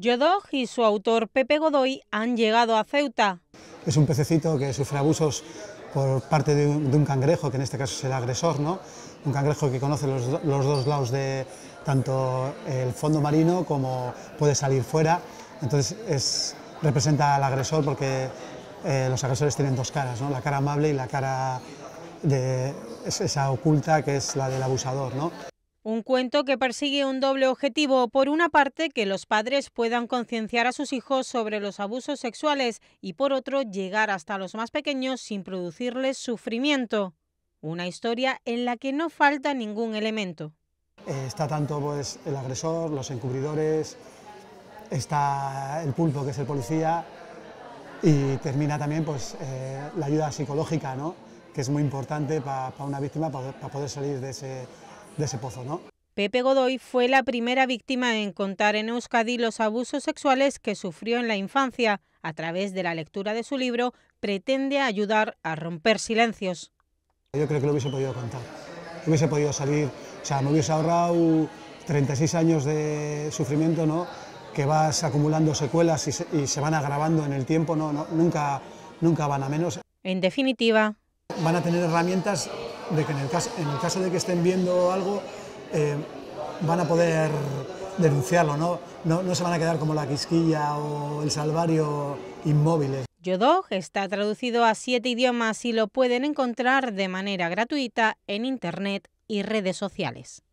Yodog y su autor Pepe Godoy han llegado a Ceuta. Es un pececito que sufre abusos por parte de un cangrejo, que en este caso es el agresor, ¿no? Un cangrejo que conoce los dos lados de tanto el fondo marino como puede salir fuera. Entonces representa al agresor porque los agresores tienen dos caras, ¿no? La cara amable y la cara esa oculta, que es la del abusador, ¿no? Un cuento que persigue un doble objetivo: por una parte, que los padres puedan concienciar a sus hijos sobre los abusos sexuales y por otro, llegar hasta los más pequeños sin producirles sufrimiento. Una historia en la que no falta ningún elemento. Está tanto pues, el agresor, los encubridores, está el pulpo, que es el policía, y termina también pues, la ayuda psicológica, ¿no? Que es muy importante para una víctima para poder salir de ese pozo, ¿no? Pepe Godoy fue la primera víctima en contar en Euskadi los abusos sexuales que sufrió en la infancia. A través de la lectura de su libro, pretende ayudar a romper silencios. Yo creo que lo hubiese podido contar, hubiese podido salir, o sea, me hubiese ahorrado 36 años de sufrimiento, ¿no? Que vas acumulando secuelas y se van agravando en el tiempo, ¿no? Nunca van a menos. En definitiva, van a tener herramientas de que en el caso de que estén viendo algo, van a poder denunciarlo, no se van a quedar como la Quisquilla o el Salvario inmóviles. Yodog está traducido a 7 idiomas y lo pueden encontrar de manera gratuita en Internet y redes sociales.